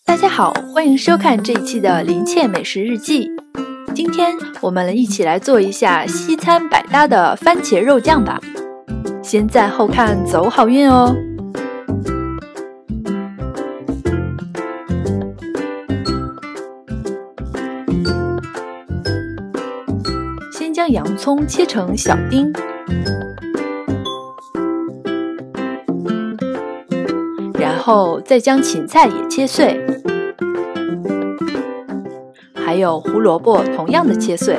大家好，欢迎收看这一期的林倩美食日记。今天我们一起来做一下西餐百搭的番茄肉酱吧。先赞后看，走好运哦！先将洋葱切成小丁，然后再将芹菜也切碎，还有胡萝卜同样的切碎。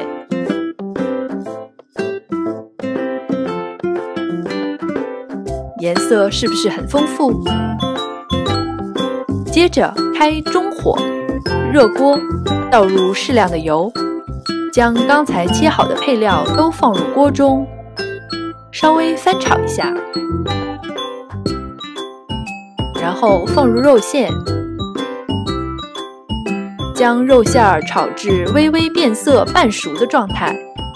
颜色是不是很丰富？接着开中火，热锅，倒入适量的油，将刚才切好的配料都放入锅中，稍微翻炒一下，然后放入肉馅，将肉馅炒至微微变色半熟的状态，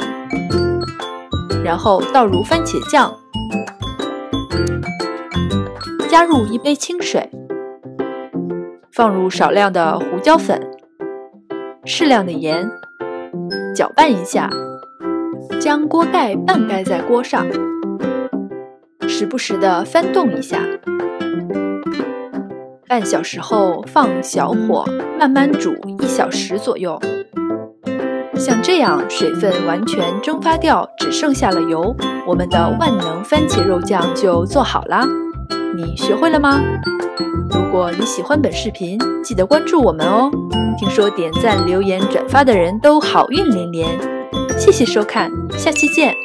然后倒入番茄酱，加入1杯清水，放入少量的胡椒粉，适量的盐，搅拌一下，将锅盖半盖在锅上，时不时的翻动一下。半小时后放小火慢慢煮1小时左右，像这样水分完全蒸发掉，只剩下了油，我们的万能番茄肉酱就做好啦。你学会了吗？如果你喜欢本视频，记得关注我们哦。听说点赞、留言、转发的人都好运连连。谢谢收看，下期见。